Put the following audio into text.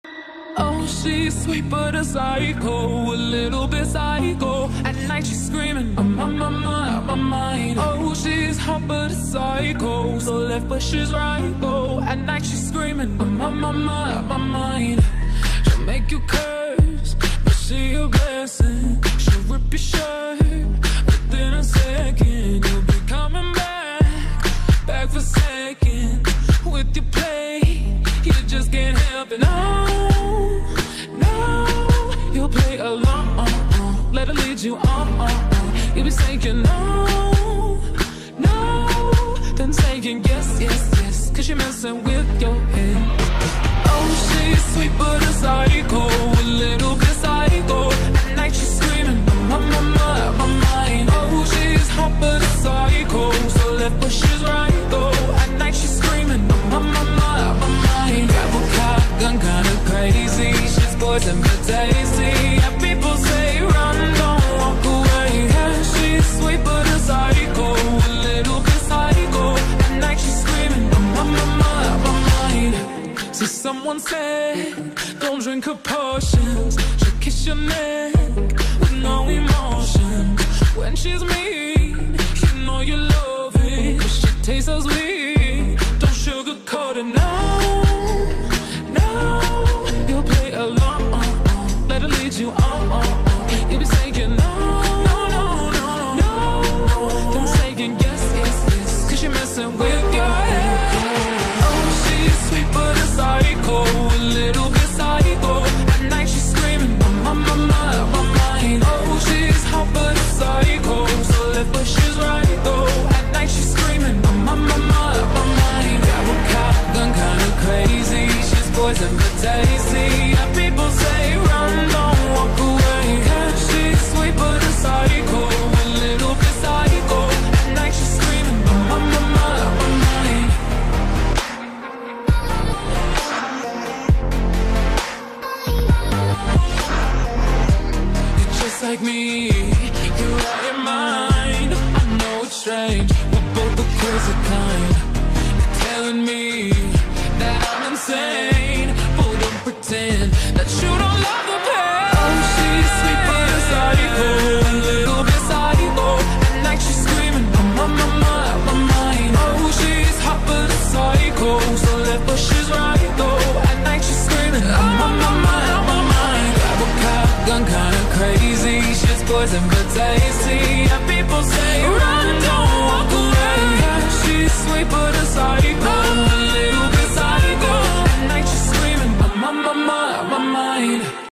Oh, she's sweet but a psycho, a little bit psycho. At night she's screaming, I'm on my mind. Oh, she's hot but a psycho, so left but she's right, though. At night she's screaming, I'm on my mind. She'll make you curse, but she a blessing. She'll rip your shirt, within a second. You'll be coming back for second. With your play, you just can't help it. No, you'll play along, let her lead you on. You'll be saying no, then saying yes, cause you're messing with your head. Oh, she's sweet but a psycho, a little bit psycho. At night she's screaming, I'm on my mind. Oh, she's hot but a psycho, so left but she's right, though. At night she's screaming, I'm on my mind. Grab a car, gun kinda crazy. She's poison but tasty. Yeah, people say run, don't walk away. Yeah, she's sweet but a psycho, a little bit psycho. At night she's screaming, I'm on my mind. So someone said, don't drink her potions. She'll kiss your neck with no emotion. When she's mean, you know you love it, cause she tastes so sweet. Don't sugarcoat it, no. You'll play along, let her lead you on. You'll be saying no, then saying yes, cause you're messing with your head. Oh, she's sweet but a psycho, a little bit psycho. At night she's screaming, I'm on my mind. Oh, she's hot but a psycho, so left but she's right, though. At night she's screaming, I'm on my mind. Grab a car, gun kinda crazy. She's poison but tasty. Yeah, people say run, don't walk away. Yeah, she's sweet but a psycho, a little bit psycho. At night she's screaming, I'm on my mind. You're just like me, you're out your mind. I know it's strange, we're both the crazy kind. You're telling me that I'm insane, but don't pretend that you don't love the pain. Oh, she's sweet but a psycho, a little bit psycho. At night she's screaming, I'm on my mind. Oh, she's hot but a psycho, so left but she's right, though. At night she's screaming, I'm on my mind. Grab a car, gun kinda crazy. She's poison but tasty. Yeah, people say run, don't walk away. Yeah, she's sweet but a psycho, a little bit psycho. At night she's screaming, I'm on my mind.